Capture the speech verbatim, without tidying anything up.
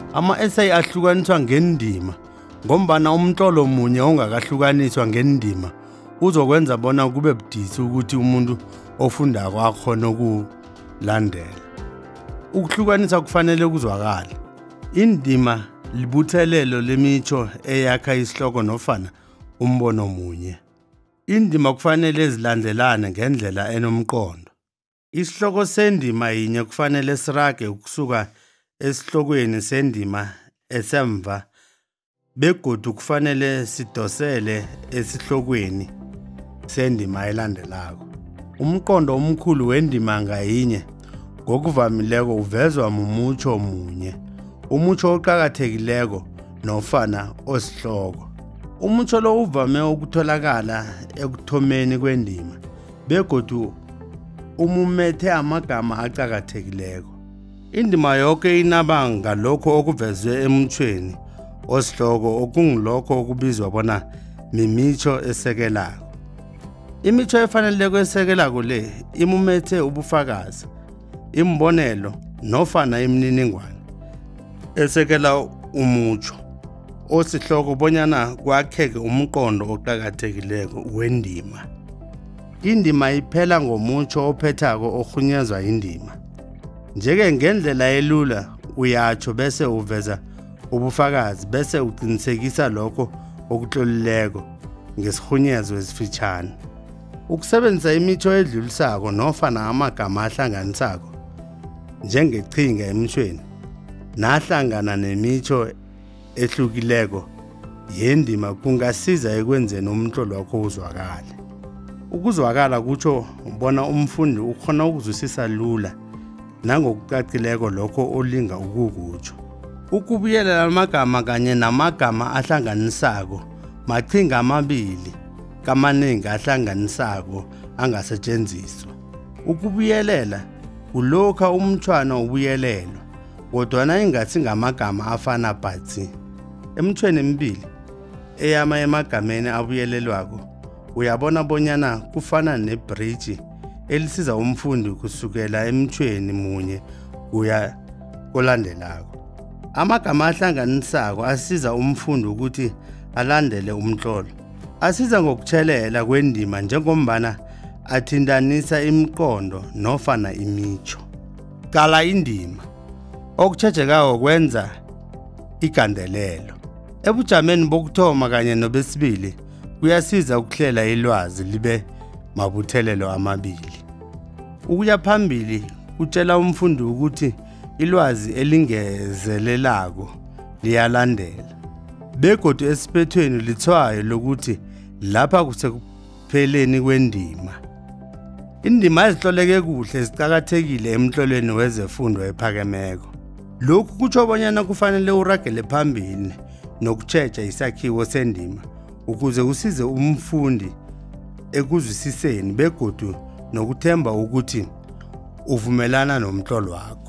Ama-essay ahlukaniswa ngendima ngombana umtlolo munye ongakahlukaniswa ngendima uzokwenza bona kube budisi ukuthi umuntu ofundako akhone ukulandela. Ukuhlukanisa kufanele kuzwakala. Indima libuthelelo lemitjho eyakha isihloko nofana umbono munye. Indima kufanele zilandelane ngendlela enomqondo. Isihloko sendima yinye kufanele sirage ukusuka esihlokweni sendima esemva begodu kufanele sidosele esihlokweni sendima elandelako. Umqondo omkhulu wendima ngayinye ngokuvamileko uvezwa mumutsho munye, umutsho oqakathekileko nofana osihloko. Umutsho lo uvame ukutholakala ekuthomeni kwendima begodu umumethe amagama aqakathekileko. Indima yonke inaba ngalokho okuvezwe emutshweni osihloko okungilokho okubizwa bona mimitsho esekelako. Imitsho efaneleko esekelako le imumethe ubufakazi, imbonelo nofana imininingwane esekela umutsho osihloko bonyana kwakheke umqondo oqakathekileko wendima. Indima iphela ngomutsho ophethako orhunyezwa indima. Njeke ngendlela elula uyatsho bese uveza ubufakazi bese uqinisekisa lokho okutlolileko ngesirhunyezo esifitshane. Ukusebenzisa imitsho edlulisako nofana amagama ahlanganisako njengeqhinga emtshweni nahlangana nemitsho ehlukileko yendima kungasiza ekwenzeni umtlolo wakho uzwakale. Ukuzwakala kutsho bona umfundi ukhona ukuzwisisa lula nangokucacileko lokho olinga ukukutsho. Ukubuyelela amagama kanye namagama ahlanganisako maqhinga amabili kamaningi ahlanganisako angasetshenziswa. Ukubuyelela kulokha umtshwana ubuyelelwa kodwana ingathi ngamagama afana bhatsi. Emtshweni emibili eyama emagameni abuyelelwako uyabona bonyana kufana nebridge elisiza umfundi kusukela emtshweni munye kuya kolandelako. Amagama ahlanganisako asiza umfundi ukuthi alandele umtlolo. Asiza ngokutshelela kwendima njengombana athintanisa imiqondo nofana imitsho. Qala indima. Okutjhejekako kwenza igandelelo. Ebujameni bokuthoma kanye nobesibili kuyasiza ukuhlela ilwazi libe mabuthelelo amabili. Ukuya phambili kutshela umfundi ukuthi ilwazi elingezelelako liyalandela. Begodu esiphethweni lithwayo lokuthi lapha kusekupheleni kwendima. Indima ezihloleke kuhle ziqakathekile emtlolweni wezefundo ephakemeko. Lokhu kutsho bonyana kufanele uragele phambili nokutjheja isakhiwo sendima ukuze usize umfundi ekuzwisiseni begodu nokuthemba ukuthi uvumelana nomtlolo wakho.